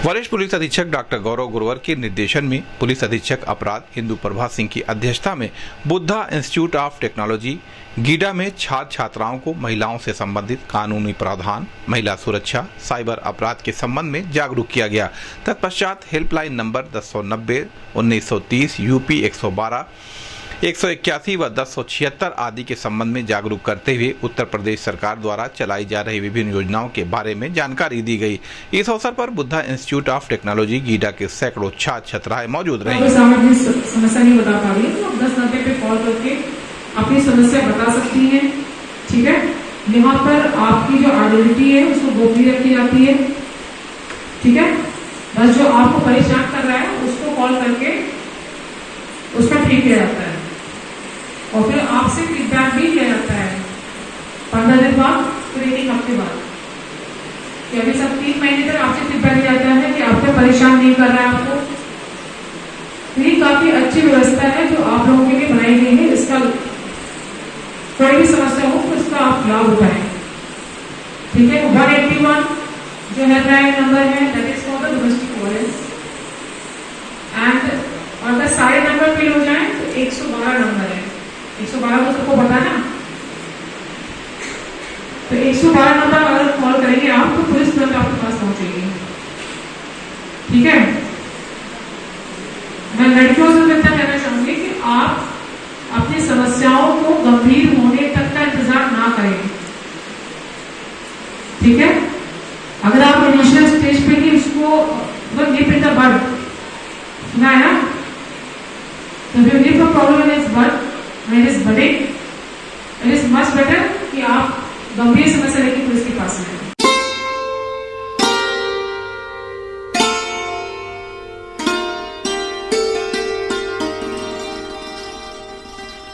वरिष्ठ पुलिस अधीक्षक डॉक्टर गौरव गुरवर के निर्देशन में पुलिस अधीक्षक अपराध इंदु प्रभा सिंह की अध्यक्षता में Buddha Institute of Technology GIDA में छात्र छात्राओं को महिलाओं से संबंधित कानूनी प्रावधान, महिला सुरक्षा, साइबर अपराध के संबंध में जागरूक किया गया। तत्पश्चात हेल्पलाइन नंबर 1090 1930 यूपी 112 181 व 1076 आदि के संबंध में जागरूक करते हुए उत्तर प्रदेश सरकार द्वारा चलाई जा रही विभिन्न योजनाओं के बारे में जानकारी दी गई। इस अवसर पर Buddha Institute of Technology GIDA के सैकड़ों छात्र छात्राएं मौजूद रहे। समस्या नहीं बता पा रही तो 1090 पे कॉल करके अपनी समस्या बता सकती हैं। ठीक है, यहाँ पर आपकी जो आइडेंटिटी है उसको गोपनीय रखी जाती है। ठीक है, बस जो आपको परेशान कर रहा है उसको कॉल करके उसका ठीक किया जाता है और फिर आपसे फीडबैक भी लिया जाता है 15 दिन बाद, फिर 1 हफ्ते बाद। कि अभी सब 3 महीने तक आपसे फीडबैक लिया जाता है कि आपको परेशान नहीं कर रहा है आपको। ये काफी अच्छी व्यवस्था है जो आप लोगों के लिए बनाई गई है। इसका कोई भी समस्या हो तो इसका आप लाभ उठाएं। ठीक है, 181 जो हेल्पलाइन नंबर है that is for the domestic violence and और अगर सारे नंबर फिल हो जाए तो 112 नंबर है। 112 तो सबको पता ना, तो 112 नंबर अगर कॉल करेंगे आप तो पुलिस तुरंत आपके पास पहुंचेगी। ठीक है, मैं लड़कियों से इतना कहना चाहूंगी कि आप अपनी समस्याओं को गंभीर होने तक का इंतजार ना करें। ठीक है, अगर आप इनिशियल स्टेज पे ही उसको निप इन द बड सुना है ना, तो if you nip a problem in its bud, when it is budding, it is much better कि आप गंभीर समस्या